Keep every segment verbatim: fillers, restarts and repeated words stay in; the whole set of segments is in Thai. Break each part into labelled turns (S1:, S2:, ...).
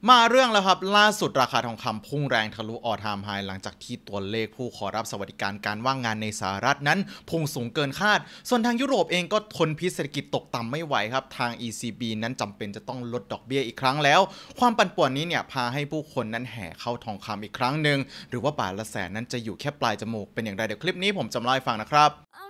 S1: มาเรื่องแล้วครับล่าสุดราคาทองคำพุ่งแรงทะลุออลไทม์ไฮหลังจากที่ตัวเลขผู้ขอรับสวัสดิการการว่างงานในสหรัฐนั้นพุ่งสูงเกินคาดส่วนทางยุโรปเองก็ทนพิษเศรษฐกิจตกต่ำไม่ไหวครับทาง อี ซี บี นั้นจำเป็นจะต้องลดดอกเบี้ยอีกครั้งแล้วความปั่นป่วนนี้เนี่ยพาให้ผู้คนนั้นแห่เข้าทองคำอีกครั้งหนึ่งหรือว่าบาทละแสนนั้นจะอยู่แค่ปลายจมูกเป็นอย่างไรเดี๋ยวคลิปนี้ผมจะเล่าให้ฟังนะครับ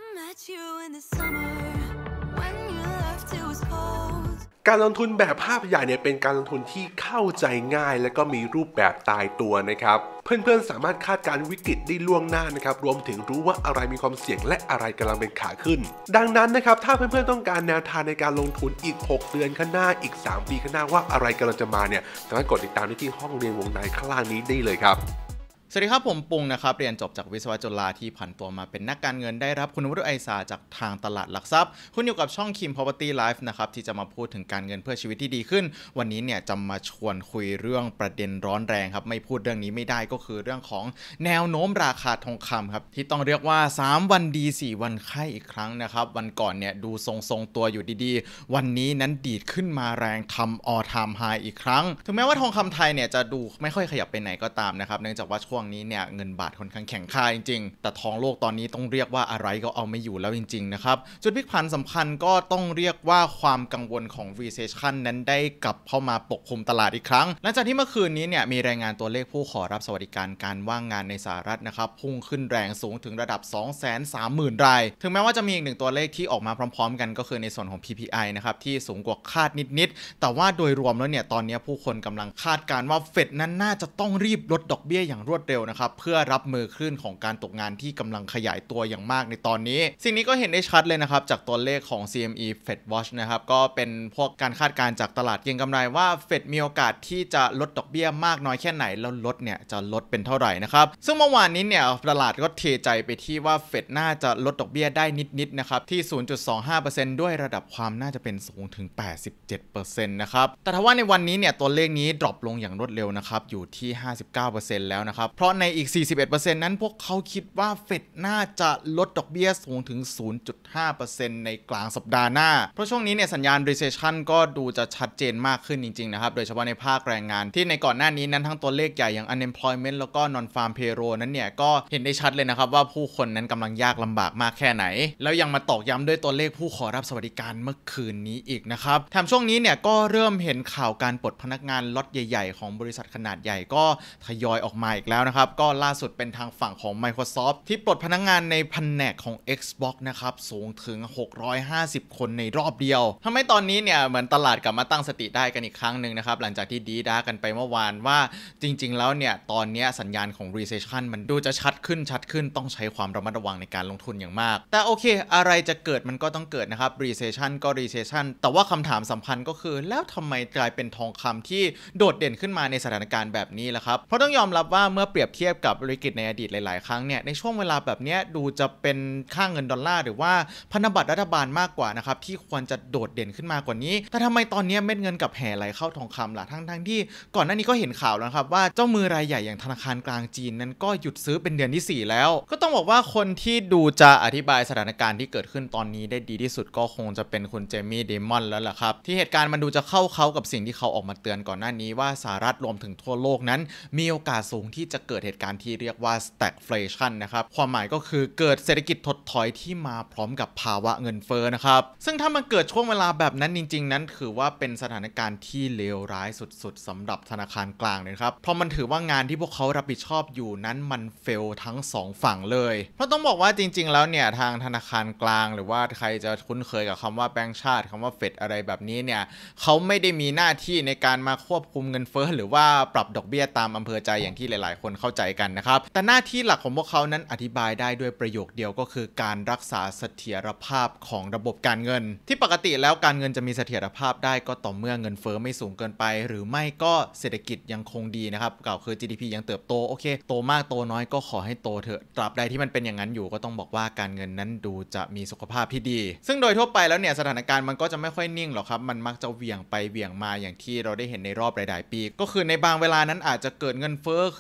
S2: การลงทุนแบบภาพใหญ่เนี่ยเป็นการลงทุนที่เข้าใจง่ายและก็มีรูปแบบตายตัวนะครับเพื่อนๆสามารถคาดการณ์วิกฤตได้ล่วงหน้านะครับรวมถึงรู้ว่าอะไรมีความเสี่ยงและอะไรกำลังเป็นขาขึ้นดังนั้นนะครับถ้าเพื่อนๆต้องการแนวทางในการลงทุนอีกหกเดือนข้างหน้าอีกสามปีข้างหน้าว่าอะไรกำลังจะมาเนี่ยสามารถกดติดตามได้ที่ห้องเรียนวงในข้างล่างนี้ได้เลยครับ
S1: สวัสดีครับผมปุงนะครับเรียนจบจากวิศวะจุฬาที่ผันตัวมาเป็นนักการเงินได้รับคุณวุฒิไอซาจากทางตลาดหลักทรัพย์คุณอยู่กับช่อง Kim Property Life นะครับที่จะมาพูดถึงการเงินเพื่อชีวิตที่ดีขึ้นวันนี้เนี่ยจะมาชวนคุยเรื่องประเด็นร้อนแรงครับไม่พูดเรื่องนี้ไม่ได้ก็คือเรื่องของแนวโน้มราคาทองคำครับที่ต้องเรียกว่าสามวันดีสี่วันไข้อีกครั้งนะครับวันก่อนเนี่ยดูทรงๆตัวอยู่ดีๆวันนี้นั้นดีดขึ้นมาแรงทำ all time high อีกครั้งถึงแม้ว่าทองคำไทยเนี่ยจะดูไม่ค่อยขยับไปไหนก็ตามนะครับเนื่องจากว่าช่วงนี้เนี่ยเงินบาทค่อนข้างแข็งค่าจริงๆแต่ทองโลกตอนนี้ต้องเรียกว่าอะไรก็เอาไม่อยู่แล้วจริงๆนะครับจุดพลิกผันสำคัญก็ต้องเรียกว่าความกังวลของ recession นั้นได้กลับเข้ามาปกคลุมตลาดอีกครั้งหลังจากที่เมื่อคืนนี้เนี่ยมีรายงานตัวเลขผู้ขอรับสวัสดิการการว่างงานในสหรัฐนะครับพุ่งขึ้นแรงสูงถึงระดับ สองแสนสามหมื่น รายถึงแม้ว่าจะมีอีกหนึ่งตัวเลขที่ออกมาพร้อมๆกันก็คือในส่วนของ พี พี ไอ นะครับที่สูงกว่าคาดนิดๆแต่ว่าโดยรวมแล้วเนี่ยตอนนี้ผู้คนกำลังคาดการณ์ว่าเฟดนั้นน่าจะต้องรีบลดดอกเบี้ยอย่างรวดเร็วนะครับเพื่อรับมือคลื่นของการตกงานที่กำลังขยายตัวอย่างมากในตอนนี้สิ่งนี้ก็เห็นได้ชัดเลยนะครับจากตัวเลขของ ซี เอ็ม อี Fed Watch นะครับก็เป็นพวกการคาดการณ์จากตลาดเก็งกำไรว่าเฟดมีโอกาสที่จะลดดอกเบี้ยมากน้อยแค่ไหนแล้วลดเนี่ยจะลดเป็นเท่าไหร่นะครับซึ่งเมื่อวานนี้เนี่ยตลาดก็เทใจไปที่ว่าเฟดน่าจะลดดอกเบี้ยได้นิดๆนะครับที่ ศูนย์จุดสองห้าเปอร์เซ็นต์ ด้วยระดับความน่าจะเป็นสูงถึง แปดสิบเจ็ดเปอร์เซ็นต์ นะครับแต่ถ้าว่าในวันนี้เนี่ยตัวเลขนี้ดรอปลงอย่างรวดเร็วนะครับอยู่ที่ ห้าสิบเก้าเปอร์เซ็นต์ แล้วนะครับเพราะในอีก สี่สิบเอ็ดเปอร์เซ็นต์ นั้นพวกเขาคิดว่าเฟดน่าจะลดดอกเบี้ยสูงถึง ศูนย์จุดห้าเปอร์เซ็นต์ ในกลางสัปดาห์หน้าเพราะช่วงนี้เนี่ยสัญญาณ recession ก็ดูจะชัดเจนมากขึ้นจริงๆนะครับโดยเฉพาะในภาคแรงงานที่ในก่อนหน้านี้นั้นทั้งตัวเลขใหญ่อย่าง unemployment แล้วก็ non farm payroll นั้นเนี่ยก็เห็นได้ชัดเลยนะครับว่าผู้คนนั้นกำลังยากลำบากมากแค่ไหนแล้วยังมาตอกย้ำด้วยตัวเลขผู้ขอรับสวัสดิการเมื่อคืนนี้อีกนะครับแถมช่วงนี้เนี่ยก็เริ่มเห็นข่าวการปลดพนักงานล็อตใหญ่ๆของบริษัทขนาดใหญ่ก็ทยอยออกมาอีกแล้วนะครับก็ล่าสุดเป็นทางฝั่งของ Microsoft ที่ปลดพนักงานในแผนกของ Xbox นะครับสูงถึงหกร้อยห้าสิบคนในรอบเดียวทำให้ตอนนี้เนี่ยเหมือนตลาดกลับมาตั้งสติได้กันอีกครั้งหนึ่งนะครับหลังจากที่ดีด้ากันไปเมื่อวานว่าจริงๆแล้วเนี่ยตอนนี้สัญญาณของ recession มันดูจะชัดขึ้นชัดขึ้นต้องใช้ความระมัดระวังในการลงทุนอย่างมากแต่โอเคอะไรจะเกิดมันก็ต้องเกิดนะครับ recession ก็ recession แต่ว่าคำถามสำคัญก็คือแล้วทำไมกลายเป็นทองคำที่โดดเด่นขึ้นมาในสถานการณ์แบบนี้ล่ะครับเพราะต้องยอมรับว่าเมื่อเปรียบเทียบกับวิกฤตในอดีตหลายๆครั้งเนี่ยในช่วงเวลาแบบนี้ดูจะเป็นค่าเงินดอลลาร์หรือว่าพันธบัตรรัฐบาลมากกว่านะครับที่ควรจะโดดเด่นขึ้นมากว่านี้แต่ทำไมตอนนี้เม็ดเงินกับแห่ไหลเข้าทองคำล่ะทั้งๆที่ก่อนหน้านี้ก็เห็นข่าวแล้วครับว่าเจ้ามือรายใหญ่อย่างธนาคารกลางจีนนั้นก็หยุดซื้อเป็นเดือนที่สี่แล้วก็ต้องบอกว่าคนที่ดูจะอธิบายสถานการณ์ที่เกิดขึ้นตอนนี้ได้ดีที่สุดก็คงจะเป็นคุณเจมี่เดมอนแล้วล่ะครับที่เหตุการณ์มันดูจะเข้าเขากับสิ่งที่เขาออกมาเตือนก่อนหน้านี้ว่าสหรัฐรวมถึงทั่วโลกนั้นมีโอกาสสูงที่จะเกิดเหตุการณ์ที่เรียกว่า stagflation นะครับความหมายก็คือเกิดเศรษฐกิจถดถอยที่มาพร้อมกับภาวะเงินเฟ้อนะครับซึ่งถ้ามันเกิดช่วงเวลาแบบนั้นจริงๆนั้นถือว่าเป็นสถานการณ์ที่เลวร้ายสุดๆสำหรับธนาคารกลางเลยครับเพราะมันถือว่างานที่พวกเขารับผิดชอบอยู่นั้นมันเฟลทั้งสองฝั่งเลยเพราะต้องบอกว่าจริงๆแล้วเนี่ยทางธนาคารกลางหรือว่าใครจะคุ้นเคยกับคำว่าแบงก์ชาติคำว่าเฟดอะไรแบบนี้เนี่ยเขาไม่ได้มีหน้าที่ในการมาควบคุมเงินเฟ้อหรือว่าปรับดอกเบี้ยตามอำเภอใจอย่างที่หลายๆคนเข้าใจกันนะครับแต่หน้าที่หลักของพวกเขานั้นอธิบายได้ด้วยประโยคเดียวก็คือการรักษาเสถียรภาพของระบบการเงินที่ปกติแล้วการเงินจะมีเสถียรภาพได้ก็ต่อเมื่อเงินเฟ้อไม่สูงเกินไปหรือไม่ก็เศรษฐกิจยังคงดีนะครับกล่าวคือ จี ดี พี ยังเติบโตโอเคโตมากโตน้อยก็ขอให้โตเถอะตราบใดที่มันเป็นอย่างนั้นอยู่ก็ต้องบอกว่าการเงินนั้นดูจะมีสุขภาพที่ดีซึ่งโดยทั่วไปแล้วเนี่ยสถานการณ์มันก็จะไม่ค่อยนิ่งหรอกครับมันมักจะเหวี่ยงไปเหวี่ยงมาอย่างที่เราได้เห็นในรอบหลายๆปีก็คือในบางเวลานั้นอาจจะเกิดเงินเฟ้อขึ้นมารุ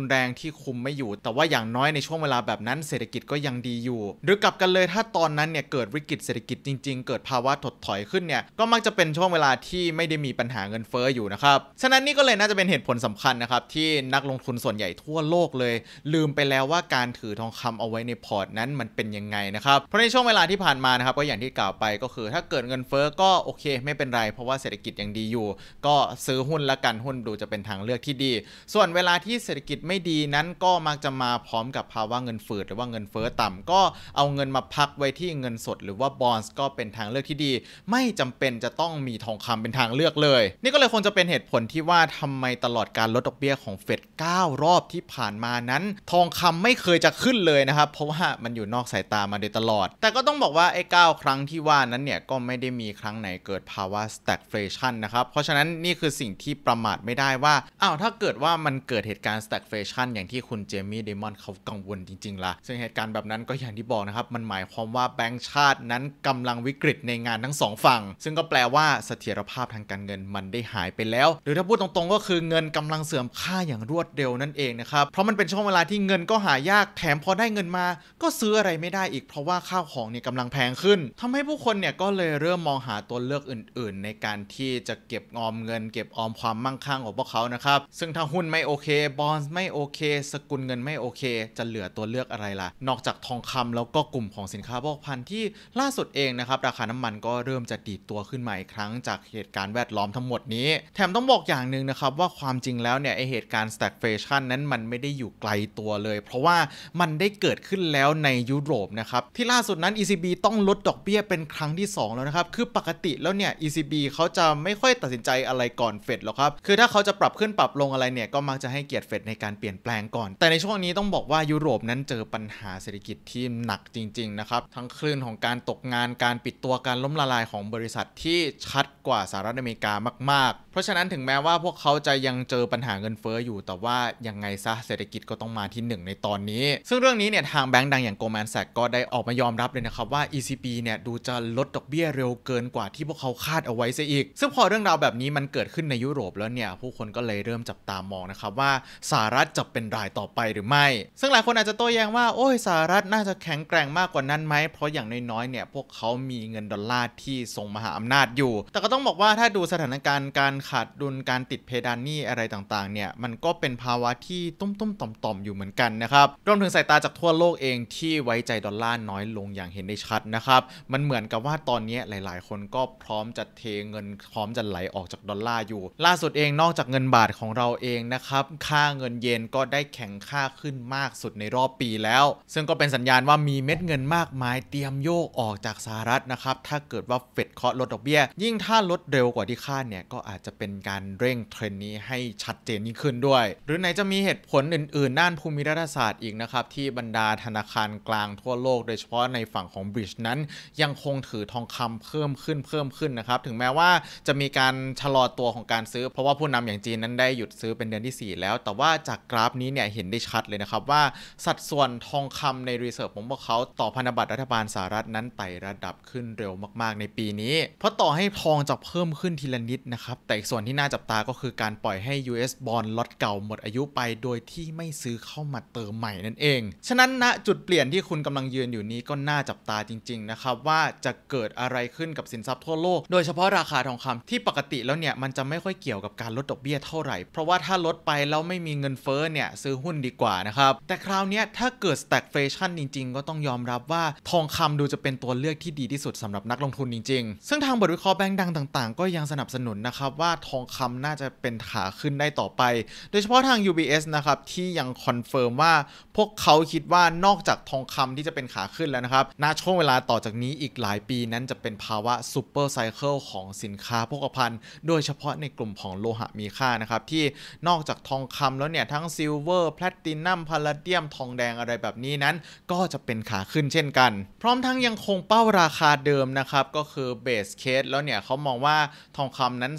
S1: นแรงที่คุมไม่อยู่แต่ว่าอย่างน้อยในช่วงเวลาแบบนั้นเศรษฐกิจก็ยังดีอยู่หรือกลับกันเลยถ้าตอนนั้นเนี่ยเกิดวิกฤตเศรษฐกิจจริงๆเกิดภาวะถดถอยขึ้นเนี่ยก็มักจะเป็นช่วงเวลาที่ไม่ได้มีปัญหาเงินเฟ้ออยู่นะครับฉะนั้นนี่ก็เลยน่าจะเป็นเหตุผลสำคัญนะครับที่นักลงทุนส่วนใหญ่ทั่วโลกเลยลืมไปแล้วว่าการถือทองคำเอาไว้ในพอร์ตนั้นมันเป็นยังไงนะครับเพราะในช่วงเวลาที่ผ่านมานะครับก็อย่างที่กล่าวไปก็คือถ้าเกิดเงินเฟ้อก็โอเคไม่เป็นไรเพราะว่าเศรษฐกิจยังดีอยู่ก็ซื้อหุ้นละกันหุ้นดูจะเป็นทางเลือกที่ดีส่วนเวลาที่เศรษฐกิจไม่ดีนั้นก็มักจะมาพร้อมกับภาวะเงินฝืดหรือว่าเงินเฟ้อต่ำก็เอาเงินมาพักไว้ที่เงินสดหรือว่าบอนด์ก็เป็นทางเลือกที่ดีไม่จำเป็นจะต้องมีทองคำเป็นทางเลือกเลยนี่ก็เลยคงจะเป็นเหตุผลที่ว่าทำไมตลอดการลดดอกเบี้ยของเฟดเก้ารอบที่ผ่านมานั้นทองคำไม่เคยจะขึ้นเลยนะครับเพราะว่ามันอยู่นอกสายตามาโดยตลอดแต่ก็ต้องบอกว่าไอ้เก้าครั้งที่ว่านั้นเนี่ยก็ไม่ได้มีครั้งไหนเกิดภาวะ stagflation นะครับเพราะฉะนั้นนี่คือสิ่งที่ประมาทไม่ได้ว่าอ้าวถ้าเกิดว่ามันเกิดเหตุการณ์ stagflation อย่างที่คุณเจมี่เดมอนเขากังวลจริงๆล่ะซึ่งเหตุการณ์แบบนั้นก็อย่างที่บอกนะครับมันหมายความว่าแบงก์ชาตินั้นกำลังวิกฤตในงานทั้งสองฝั่งซึ่งก็แปลว่าเสถียรภาพทางการเงินมันได้หายไปแล้วหรือถ้าพูดตรงๆก็คือเงินกำลังเสื่อมค่าอย่างรวดเร็วนั่นเองนะครับเพราะมันเป็นช่วงเวลาที่เงินก็หายากแถมพอได้เงินมาก็ซื้ออะไรไม่ได้อีกเพราะว่าข้าวของเนี่ยกำลังแพงขึ้นทำให้ผู้คนเนี่ยก็เลยเริ่มมองหาตัวเลือกอื่นๆในการที่จะเก็บออมเงินเก็บออมความมั่งคั่งของพวกเขานะครับซึ่งถ้าหุ้นไม่โอเคบอนด์ไม่โอเคสกุลเงินไม่โอเคจะเหลือตัวเลือกอะไรล่ะนอกจากทองคำแล้วก็กลุ่มของสินค้าโภคภัณฑ์ที่ล่าสุดเองนะครับราคาน้ำมันก็เริ่มจะดีดตัวขึ้นมาอีกครั้งจากเหตุการณ์แวดล้อมทั้งหมดนี้แถมต้องบอกอย่างหนึ่งนะครับว่าความจริงแล้วเนี่ยไอเหตุการณ์ stagflation นั้นมันไม่ได้อยู่ไกลตัวเลยเพราะว่ามันได้เกิดขึ้นแล้วในยุโรปนะครับที่ล่าสุดนั้น อี ซี บี ต้องลดดอกเบี้ยเป็นครั้งที่สองแล้วนะครับคือปกติแล้วเนี่ย อี ซี บี เขาจะไม่ค่อยตัดสินใจอะไรก่อนเฟดหรอกครับคือถ้าเขาจะปรับขึ้นปรับลงอะไรเนี่ยก็มักจะให้เกียรติเฟดในการเปลี่ยนแปลงก่อนแต่ในช่วงนี้ต้องบอกว่ายุโรปนั้นเจอปัญหาเศรษฐกิจที่หนักจริงๆนะครับทั้งคลื่นของการตกงานการปิดตัวการล้มละลายของบริษัทที่ชัดกว่าสหรัฐอเมริกามากๆเพราะฉะนั้นถึงแม้ว่าพวกเขาจะยังเจอปัญหาเงินเฟ้ออยู่แต่ว่ายังไงซะเศรษฐกิจก็ต้องมาที่หนึ่งในตอนนี้ซึ่งเรื่องนี้เนี่ยทางแบงก์ดังอย่าง Goldman Sachs ก็ได้ออกมายอมรับเลยนะครับว่า อี ซี บี เนี่ยดูจะลดดอกเบี้ยเร็วเกินกว่าที่พวกเขาคาดเอาไว้ซะอีกซึ่งพอเรื่องราวแบบนี้มันเกิดขึ้นในยุโรปแล้วเนี่ยผู้คนก็เลยเริ่มจับตามองนะครับว่าสหรัฐจะเป็นรายต่อไปหรือไม่ซึ่งหลายคนอาจจะโต้แย้งว่าโอ้ยสหรัฐน่าจะแข็งแกร่งมากกว่านั้นไหมเพราะอย่างน้อยๆเนี่ยพวกเขามีเงินดอลลาร์ที่ทรงมหาอำนาจอยู่แต่ก็ต้องบอกว่าถ้าดูสถานการณ์การขาดดุลการติดเพดานหนี้อะไรต่างๆเนี่ยมันก็เป็นภาวะที่ตุ้มๆต่อมๆอยู่เหมือนกันนะครับรวมถึงสายตาจากทั่วโลกเองที่ไว้ใจดอลลาร์น้อยลงอย่างเห็นได้ชัดนะครับมันเหมือนกับว่าตอนนี้หลายๆคนก็พร้อมจะเทเงินพร้อมจะไหลออกจากดอลลาร์อยู่ล่าสุดเองนอกจากเงินบาทของเราเองนะครับค่าเงินเยนก็ได้แข็งค่าขึ้นมากสุดในรอบปีแล้วซึ่งก็เป็นสัญญาณว่ามีเม็ดเงินมากมายเตรียมโยกออกจากสหรัฐนะครับถ้าเกิดว่าเฟดเคาะลดดอกเบี้ยยิ่งถ้าลดเร็วกว่าที่คาดเนี่ยก็อาจจะเป็นการเร่งเทรนด์นี้ให้ชัดเจนยิ่งขึ้นด้วยหรือไหนจะมีเหตุผลอื่นๆด้านภูมิรัฐศาสตร์อีกนะครับที่บรรดาธนาคารกลางทั่วโลกโดยเฉพาะในฝั่งของบริดจ์นั้นยังคงถือทองคำเพิ่มขึ้นเพิ่มขึ้นนะครับถึงแม้ว่าจะมีการชะลอตัวของการซื้อเพราะว่าผู้นำอย่างจีนนั้นได้หยุดซื้อเป็นเดือนที่สี่แล้วแต่ว่าจากกราฟนี้เนี่ยเห็นได้ชัดเลยนะครับว่าสัดส่วนทองคำในรีเซิร์ฟของพวกเขาต่อพันธบัตรรัฐบาลสหรัฐนั้นไต่ระดับขึ้นเร็วมากๆในปีนี้เพราะต่อให้ทองจะเพิ่มขึ้นทีละนิดนะครับแต่อีกส่วนที่น่าจับตาก็คือการปล่อยให้ ยู เอส Bond ล็อตเก่าหมดอายุไปโดยที่ไม่ซื้อเข้ามาเติมใหม่นั่นเองฉะนั้นณจุดเปลี่ยนที่คุณกำลังยืนอยู่นี้ก็น่าจับตาจริงๆนะครับว่าจะเกิดอะไรขึ้นกับสินทรัพย์ทั่วโลกโดยเฉพาะราคาทองคำที่ปกติแล้วเนี่ยมันจะไม่ค่อยเกี่ยวกับการลดดอกเบี้ยเท่าไหร่เพราะว่าถ้าลดไปแล้วไม่มีเงินเฟ้อเนี่ยซื้อหุ้นดีกว่านะครับแต่คราวนี้ถ้าเกิด stagflation จริงๆก็ต้องยอมรับว่าทองคำดูจะเป็นตัวเลือกที่ดีที่สุดสำหรับนักลงทุนจริงๆซึ่งทางบทวิเคราะห์แบงก์ดังต่างๆก็ยังสนับสนุนนะครับว่าทองคำน่าจะเป็นขาขึ้นได้ต่อไปโดยเฉพาะทาง ยู บี เอส นะครับที่ยังคอนเฟิร์มว่าพวกเขาคิดว่านอกจากทองคำที่จะเป็นขาขึ้นแล้วนะครับณช่วงเวลาต่อจากนี้อีกหลายปีนั้นจะเป็นภาวะซูเปอร์ไซเคิลของสินค้าโภคภัณฑ์โดยเฉพาะในกลุ่มของโลหะมีค่านะครับที่นอกจากทองคำแล้วเนี่ยทั้งซิลเวอร์แพลตินัมพาลาเดียมทองแดงอะไรแบบนี้นั้นก็จะเป็นขาขึ้นเช่นกันพร้อมทั้งยังคงเป้าราคาเดิมนะครับก็คือเบสเคสแล้วเนี่ยเขามองว่าทองคำนั้นสามารถ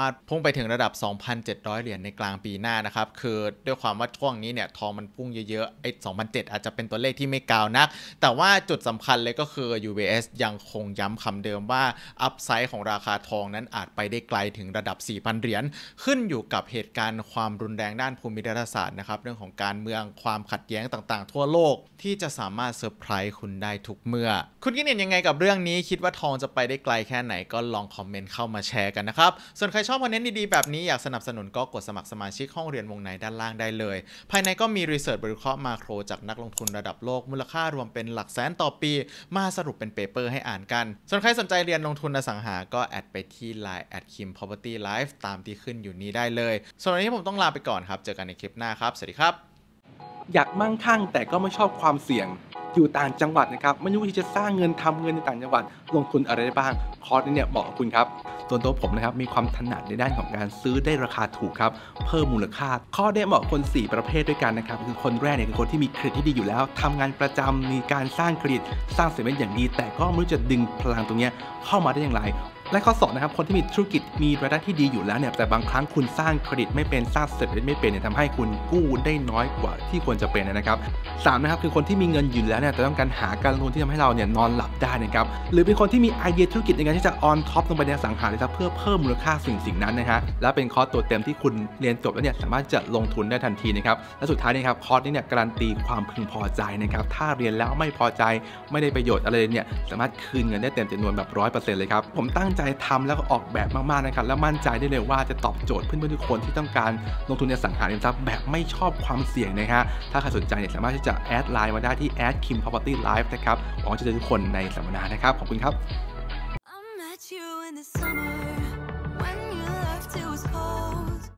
S1: ารถพุ่งไปถึงระดับ สองพันเจ็ดร้อย เหรียญในกลางปีหน้านะครับคือด้วยความว่าช่วงนี้เนี่ยทองมันพุ่งเยอะๆไอ้ สองพันเจ็ดร้อย อาจจะเป็นตัวเลขที่ไม่กาวนักแต่ว่าจุดสำคัญเลยก็คือ ยู บี เอส ยังคงย้ำคำเดิมว่าอัพไซด์ของราคาทองนั้นอาจไปได้ไกลถึงระดับ สี่พัน เหรียญขึ้นอยู่กับเหตุการณ์ความรุนแรงด้านภูมิรัฐศาสตร์นะครับเรื่องของการเมืองความขัดแย้งต่างๆทั่วโลกที่จะสามารถเซอร์ไพรส์คุณได้ทุกเมื่อคุณคิดเห็นยังไงกับเรื่องนี้คิดว่าทองจะไปได้ไกลแค่ไหนก็ลองคอมเมนต์เข้ามาแชร์กันนะครับส่วนใครชอบคอนเทนต์ดีๆแบบนี้อยากสนับสนุนก็กดสมัครสมาชิกห้องเรียนวงในด้านล่างได้เลยภายในก็มีรีเสิร์ชบริเคราะห์มาโครจากนักลงทุนระดับโลกมูลค่ารวมเป็นหลักแสนต่อปีมาสรุปเป็นเปเปอร์ให้อ่านกันส่วนใครสนใจเรียนลงทุนอสังหาก็แอดไปที่ ไลน์ แอท คิม พรอพเพอร์ตี้ ไลฟ์ ตามที่ขึ้นอยู่นี้ได้เลยส่วนวันนี้ผมต้องลาไปก่อนครับเจอกันในคลิปหน้าครับสวัสดีครับ
S3: อยากมั่งคั่งแต่ก็ไม่ชอบความเสี่ยงอยู่ต่างจังหวัดนะครับไม่รู้ที่จะสร้างเงินทำเงินในต่างจังหวัดลงทุนอะไรได้บ้างคอร์สนี้เนี่ยเหมาะกับคุณครับส่วนตัวผมนะครับมีความถนัดในด้านของการซื้อได้ราคาถูกครับเพิ่มมูลค่าข้อนี้เหมาะคนสี่ประเภทด้วยกันนะครับคือคนแรกเนี่ยคือคนที่มีเครดิตที่ดีอยู่แล้วทำงานประจำมีการสร้างเครดิตสร้างเซฟอย่างดีแต่ก็ไม่รู้จะดึงพลังตรงนี้เข้ามาได้อย่างไรและข้อสองนะครับคนที่มีธุรกิจมีรายได้ที่ดีอยู่แล้วเนี่ยแต่บางครั้งคุณสร้างเครดิตไม่เป็นสร้างเศรษฐกิจไม่เป็นเนี่ยทำให้คุณกู้ได้น้อยกว่าที่ควรจะเป็นนะครับสามนะครับคือคนที่มีเงินอยู่แล้วเนี่ยแต่ต้องการหาการลงทุนที่ทำให้เราเนี่ยนอนหลับได้นะครับหรือเป็นคนที่มีไอเดียธุรกิจในการที่จะออนท็อปลงไปในอสังหาริมทรัพย์เพื่อเพิ่มมูลค่าสิ่งสิ่งนั้นนะฮะและเป็นคอร์สตัวเต็มที่คุณเรียนจบแล้วเนี่ยสามารถจะลงทุนได้ทันทีนะครับและสุดท้ายนี่ครับคอร์สนี้เนี่ยการันตีความพึงพอใจนะครับถ้าเรียนแล้วไม่พอใจไม่ได้ประโยชน์อะไรเนี่ยสามารถคืนเงินได้เต็มจำนวนแบบ ร้อยเปอร์เซ็นต์ เลยครับผมตั้งใจทำแล้วก็ออกแบบมากๆนะครับและมั่นใจได้เลยว่าจะตอบโจทย์เพื่อนๆทุกคนที่ต้องการลงทุนในอสังหาริมทรัพย์แบบไม่ชอบความเสี่ยงนะฮะถ้าใครสนใจเนี่ยสามารถที่จะแอดไลน์มาได้ที่ แอท คิม พรอพเพอร์ตี้ ไลฟ์ นะครับหวังจะเจอทุกคนในสัมมนานะครับขอบคุณครับ